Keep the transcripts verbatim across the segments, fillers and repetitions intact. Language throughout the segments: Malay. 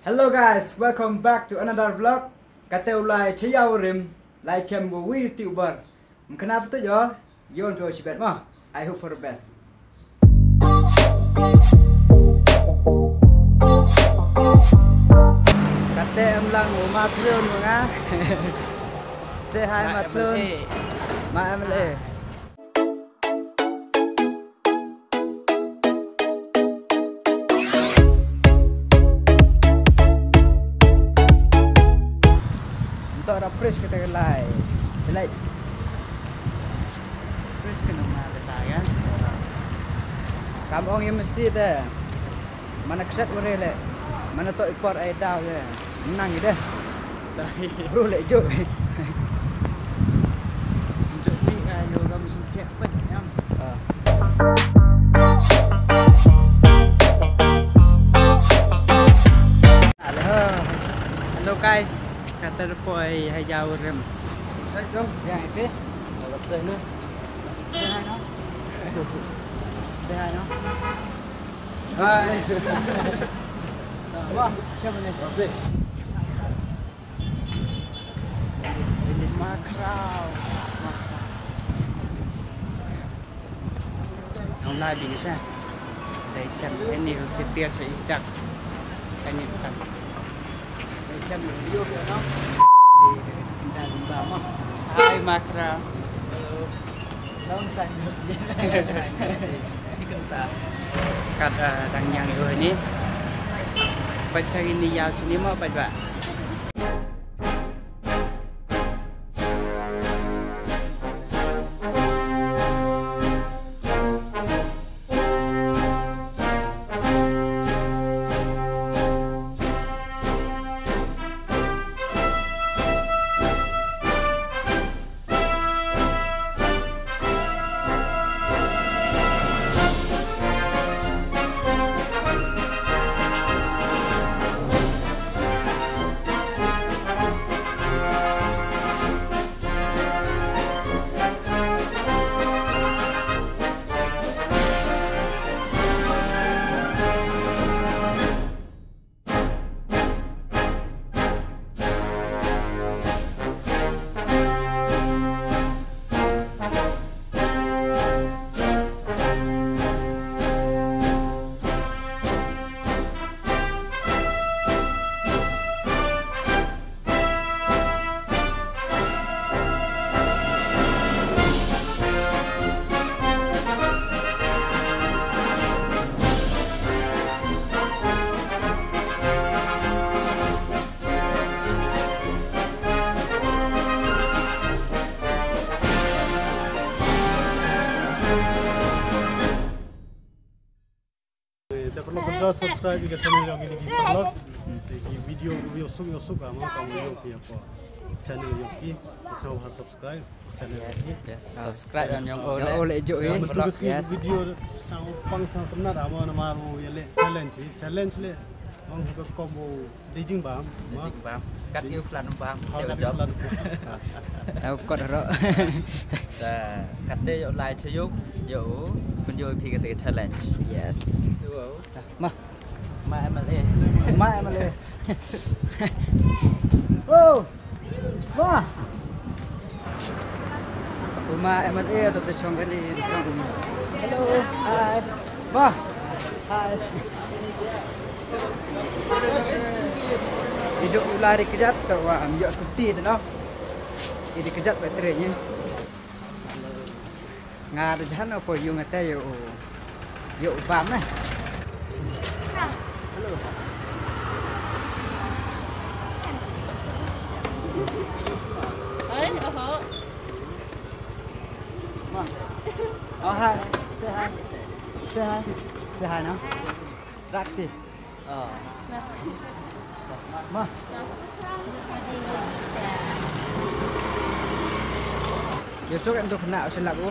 Hello guys, welcome back to another vlog. Kata ulai cayau rim, lai cem bu YouTuber. Kenapa tu jo? Yon jo cibet mah. I hope for the best. Kata em lang rumah terus mengah. Say hi Matlun. Ma Emily. Untuk ada fresh kita kelai, celai. Fresh kena mana kelai kan? Kamu orang yang mesti dah. Mana keset boleh le, mana tu import air dah je. Menang je dah. Bro lek jok. Jok ni ayo kamu mesti apa yang. Hello guys. Kata depoy hayau rem. Saya tu yang itu. Kalau play ni. Sehat no. Sehat no. Hai. Wah, macam mana? Okey. Ini makrau. Online bisa. Đây xem cái nhiều thịt tiệt sẽ chắc. Cái nhiều cần. Xem video kia nó thì chúng ta dùng vào không? Hai makra. Long time no see. Chicken ta. Kata đang yang yêu ini. Baca ini yau sini mau baca. Kalau kerja subscribe ke channel yang ini kita vlog, ini video video suka suka mau kamu yo apa channel yo ki, so harus subscribe channel ini. Subscribe dan yang oleh oleh jo ini vlog yes. Video sang pang sang tenar amo nama ru ye le challenge challenge le, mang ke combo dijing bam, dijing bam, kat yêu klan bam, dia job. Aku kot ro. Dah, kata yo live chayuk, yo video pi kata challenge. Yes. Ma, ma em le, ma em le. Oh, ma. Ma em le tu tu chong kali chong. Hello, hi. Ma, hi. Hidup lari kejat tu, wah, ambil skuti tu no. Jadi kejat baterainya. Ngah ada jahan apa yung ngata yo, yo bam nah. Hello. Hey, oh. Ma. Oh hi. Say hi. Say hi. Say hi no. Rakti. Oh. Ma. Besok em tu kena selap oh.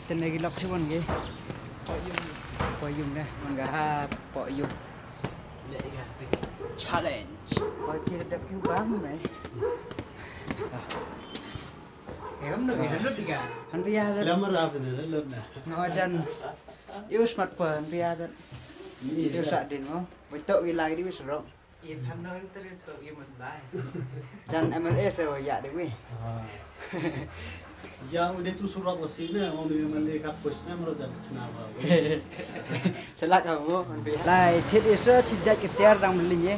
tên này cái lọc chứ con cái bỏ dùng đây con gà bỏ dùng challenge coi kia đã cứu bán rồi mày cái gấm được thì rất đi cả hắn bây giờ Selamat ra bên này lớn nè. ngồi chân yêu smartphone bây giờ yêu sợ đến không với tội cái like đi với sợ rộng yên thân nói tới thợ yêu mình lại chân em ăn ế rồi dạ được mi Yang udah tu surat wasina, mau memang dia kapus, nama roja bercenama. sẽ lại ở vô lại thiết ý sơ chỉ dạy cái tia rằng mình linh nhé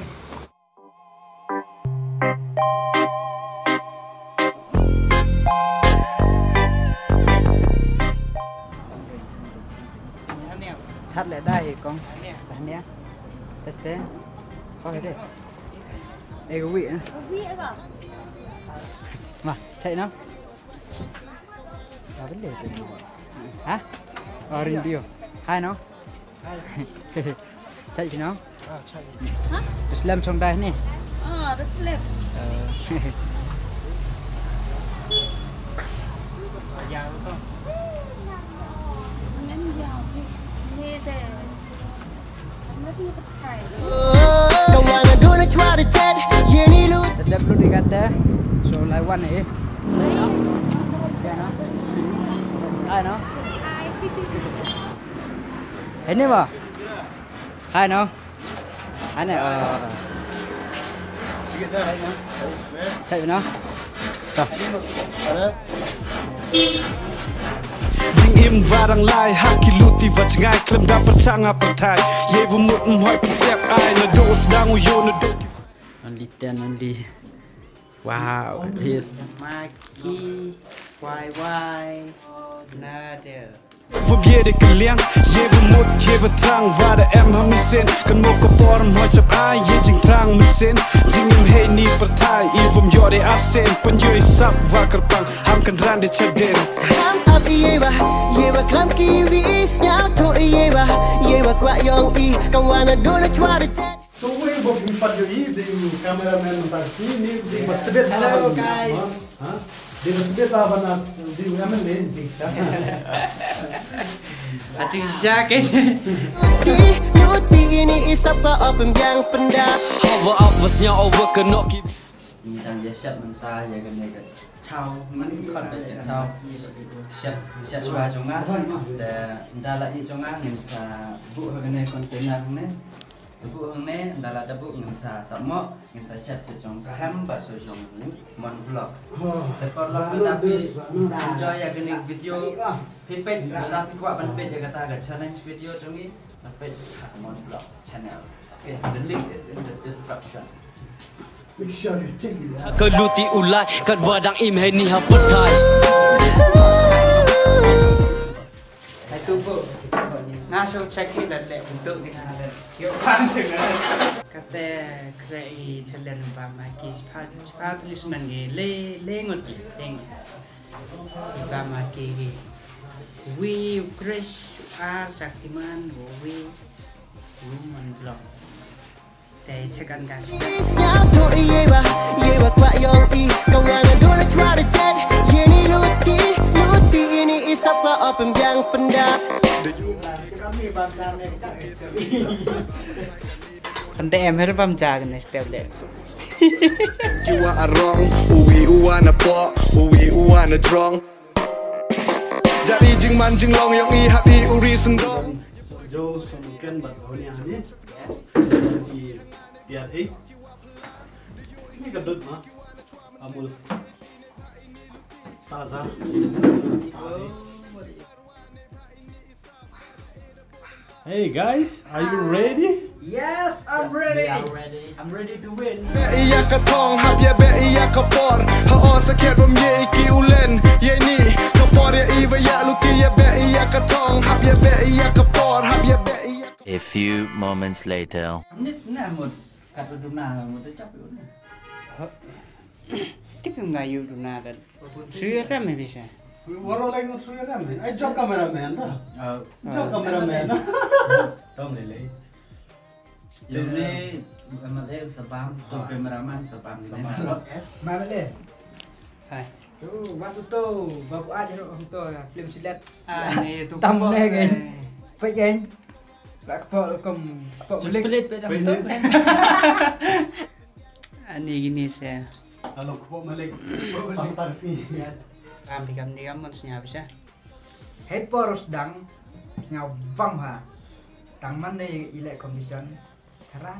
thắt lại đây con bạn nhé test thế coi đây đây có vị nữa mà chạy nó là vấn đề gì hả ở riêng điều hai nó chạy chứ nó Islam trong đây nè à that's left giàu không ngắn giàu nghe thế nó đi bắt thải tetap lu dikata so lawan eh ya no hai nó ini mà hai nó hai này ờ chạy nó Ding im varang lai haki luti và ngai klem da percanga pertai ye vu mut mhoi pensep ai na dos dang u yo na do only ten only wow here's maggie why why Nadia Vom jede geliang, je vu mut, je vu trang Waar de em ham sen, kan mo ko porm hoi sep ai Je jing trang mit sen, jing im hei ni pertai I vom yo de arsen, pen yo sap va kerpang Ham kan ran de chaden Ham up ye ba, ye ba klam ki vi Snyao to ye ba, ye ba kwa yong I Kang wana do na chwa de chat So we book in part you eat, the cameraman on part sini, the bersebut. Hello guys. Hah? Di bersebut apa nak? Di mana lain jika? Aci siakin. Luti, Luti ini isap ka open biang pendap Hover up was nya over kenok ki Ni tang ya siap mentah ya kan ya chao man kon be chao siap siap suah jonga da ndala i jonga ngin sa bu hene container ne bu hene ndala da bu ngin sa tamo ngin sa siap se jong kam ba so jong mon vlog da por lo tapi enjoy ya kan video pipet tapi kuat ban pet ya kata ada challenge video jongi sampai mon vlog channel okay the link is in the description. Make sure you check it out. Ke luti ulai kat wadang im hei ni ha pertai Hai tu bu nga so check it dan le untuk di sana dan yuk pan dengan kata krei challenge ba ma ki pa pa tulis mangi le le ngot ting ba ma ki we crash are saktiman we woman vlog để check ăn gà Snyao to ye ba, ye ba kwa yong I Kang wana do na chwa de chat Ye ni Luti, Luti ini isap ka open biang pendap Nanti em hết băm trà cái này step đấy. You are a wrong uwi uwana po uwi uwana drong Jadi jing man jing long yang I hati uri sendong Jo sumkan bathonya ni. Di biar eh. Ini kedut mah. Amul. Taza. Hey guys, are you ready? Yes, I'm ready. I'm ready. I'm ready to win. Be iya ka tong hab ya be iya ka por ha o sa ket rom ye iki ulen ye ni ka por ya i va ya luki ya be iya ka tong hab ya be iya ka por hab ya be iya A few moments later. Ini sebenarnya một cặp đôi na một cái chấp luôn. Tiếp theo ngày yêu đôi na dan. Suy ra mới bisa. Waro lang ng suya namin. Ay, job cameraman to. Oh, Job cameraman. Tom lele. Yung ni mà thêm spam, tôi cameraman spam này. Mà bên đây. Hai. Tu, waktu tu babu aja nak tu film silat. Ah ni tu. Tam le kan. Pai kan. Lak kepok kom kepok belik. Pelit pe jam tu. Ani gini saya. Kalau kepok malik, pantar sih. Yes. Kami kami kamu senyap bisa. Hei poros dang. Senyap bang ha. Tang man ni ilek condition. Terang.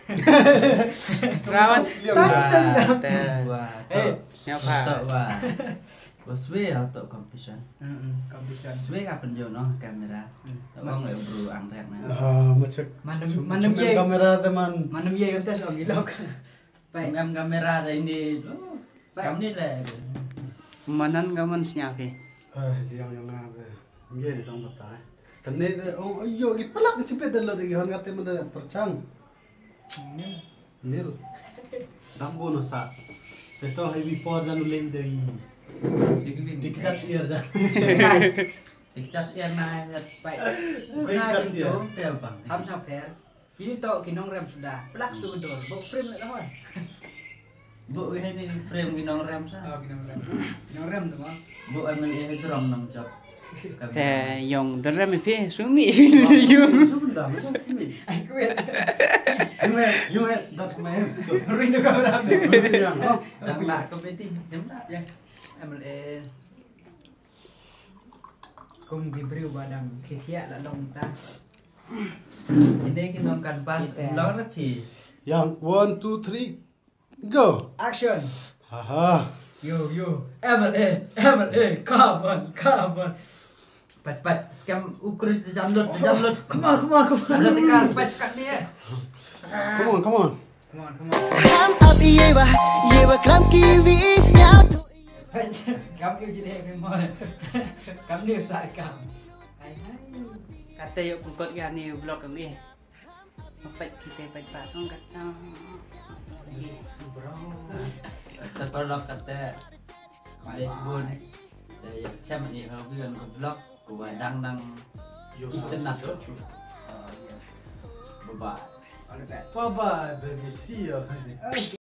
Rawan. Wah, Eh, Siapa? tok wah. Boswe atau competition. heeh, condition. Boswe kapan jo no kamera. Wong le bro angrek na. Ah, macam Mandem- mandem ye. kamera teman. Mana biaya kan tes orang gilok. Baik. Ngam kamera ada ini. Kamu ni le. Manan kamu senyap ke? Eh, yang yang apa? Dia di tempat tak. Ternyata oh ayo di pelak cepet dah lagi orang kata mana percang. Nil. Nil. Dambo no sa. Betul heavy pod dan ulei dari. Dikcat ear dah. Guys, Dikcas air na. baik. Kau Guna ikat itu dia. Tel bang. ham sampai. Ini tahu kinong rem sudah. Plak sudah dor. Bawa frame lah kawan. Bu ini frame ginong rem sa. Oh, kinong rem. Kinong rem tu mah. Bu ambil ini drum nang chop. Teh yang dalam pi sumi yung. Sebentar, macam ni. Aku ya. Cuma, cuma dah kemarin. Rindu kau ram. Jangan lah kompeti. Jam lah. Yes. M L A. Kum diberi badang kikia lah dong ta. Ini ginong kanvas ulang rapi. Yang one two three, go. Action. Haha. Yo yo. M L A. M L A. Come on, come on. Pat pat. Sekarang ukris di jamlut, di jamlut. Come on, come on, come on. Ada tekan pat sekat ni. Come on, come on. Come on, come on. Ham up ye ba ye ba klam ki vi sнял. Kamu kau jadi happy mall. Kamu ni usah kamu. Hai hai. Kata yuk pukul kan ni blog kami. Sampai kita baca kan kata. Lagi Bro. Tertolak kata. Ada sebut. Saya macam ni hobi kan ke vlog. Ku dang dang. Internet. Bye bye. All the best. Bye bye, baby. See you.